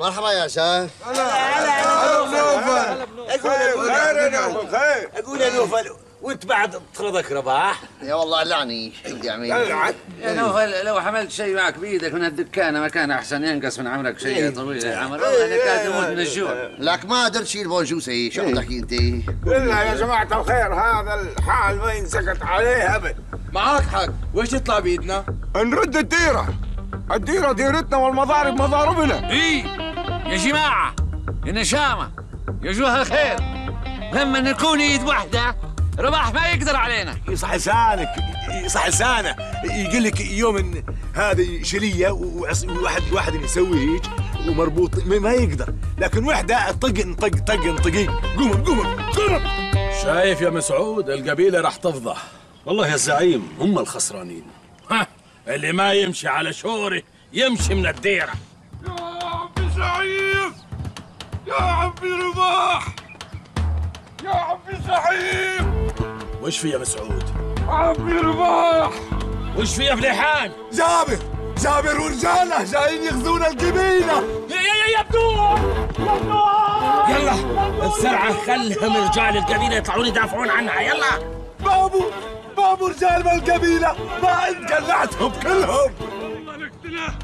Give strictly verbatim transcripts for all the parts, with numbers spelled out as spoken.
مرحبا يا شاه. هلا هلا نوفل. اقول خير يا نوفل خير. اقول يا نوفل وانت بعد طردك رباح؟ يا والله لعني شو بدي اعمل؟ يا نوفل لو حملت شيء معك بايدك من هالدكانه ما كان احسن ينقص من عمرك شيء طويل يا عمر. والله انا كاد اموت من الجوع. لك ما قدرت تشيل بونجوسي، شو عم تحكي انت؟ قلنا يا جماعة الخير هذا الحال ما ينسكت عليه ابد. معاك حق، وش يطلع بايدنا؟ نرد الديرة. الديرة ديرتنا والمضارب مضاربنا. اي يا جماعه يا نشامه يا جوه الخير، لما نكون ايد واحده رباح ما يقدر علينا. يصح لسانك يصح لسانه يقول لك يوم إن هذه شليه وواحد واحد يسوي هيك ومربوط ما يقدر، لكن وحده طق نطق طق نطقي. قوموا قوموا قوموا. شايف يا مسعود القبيله راح تفضح. والله يا زعيم هم الخسرانين. ها اللي ما يمشي على شوره يمشي من الديره. يا عمي زعيم يا عمي رباح يا عمي زعيم. وش في يا مسعود؟ عمي رباح. وش في يا فليحان؟ جابر جابر ورجاله جايين يغزون القبيله. يا يا يا بدور يا بدور. يلا بسرعه خلهم رجال القبيله يطلعون يدافعون عنها. يلا بابو بابو رجال من القبيله ما انقلعتهم كلهم. والله نقتله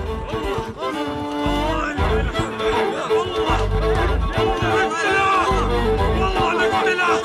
والله نقتله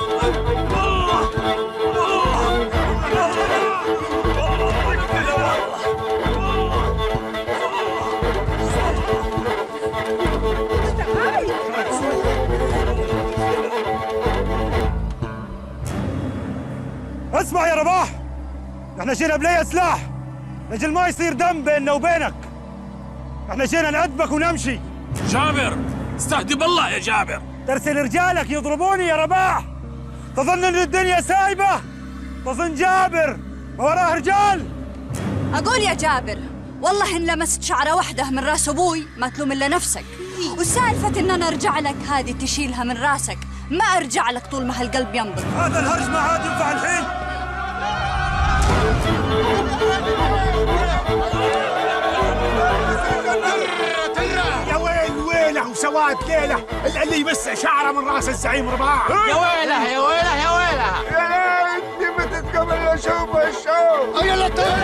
اسمع يا رباح، احنا جينا بلي سلاح لجل ما يصير دم بيننا وبينك. احنا جينا نأدبك ونمشي. جابر استهدي بالله يا جابر. ترسل رجالك يضربوني يا رباح. تظن ان الدنيا سايبه؟ تظن جابر ما وراه رجال؟ اقول يا جابر والله ان لمست شعره واحده من راس ابوي ما تلوم الا نفسك، وسالفه ان انا ارجع لك هذه تشيلها من راسك، ما ارجع لك طول ما هالقلب ينبض. هذا الهرج ما عاد ينفع الحين. يا ويل ويله وسواد ليله اللي يمس شعره من راس الزعيم رباح. يا ويله يا ويله يا ويله يا انت متت قبل اشوف الشوف. يلا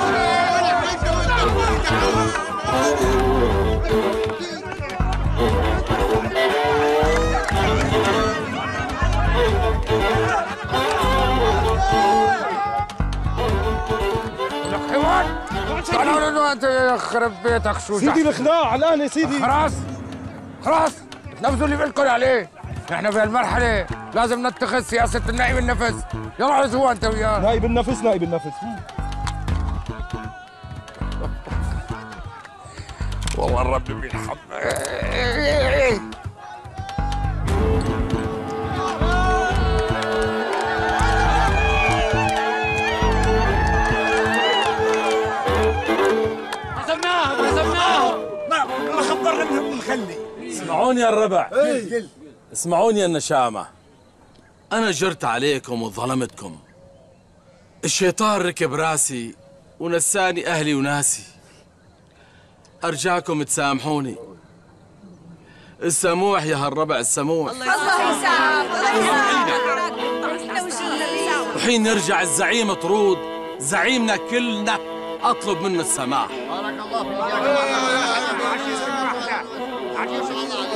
تعالوا له انت يخرب بيتك شو سيدي الخناع الان يا سيدي. خلاص خلاص نفذوا اللي بدكم عليه. احنا في هالمرحله لازم نتخذ سياسه النائب النفس. يلا على جوا انت وياه. نائب النفس نائب النفس. والله الرب بيرحم. هزمناهم هزمناهم. ما ما خبرنا منهم المخلي. اسمعوني يا الربع. اسمعوني يا النشامه. انا جرت عليكم وظلمتكم. الشيطان ركب راسي ونساني اهلي وناسي. ارجاكم تسامحوني. السموح يا هالربع السموح. الله يسامحك الله يسامحك. وحين نرجع الزعيم طرود زعيمنا كلنا اطلب منه السماح. بارك الله فيك.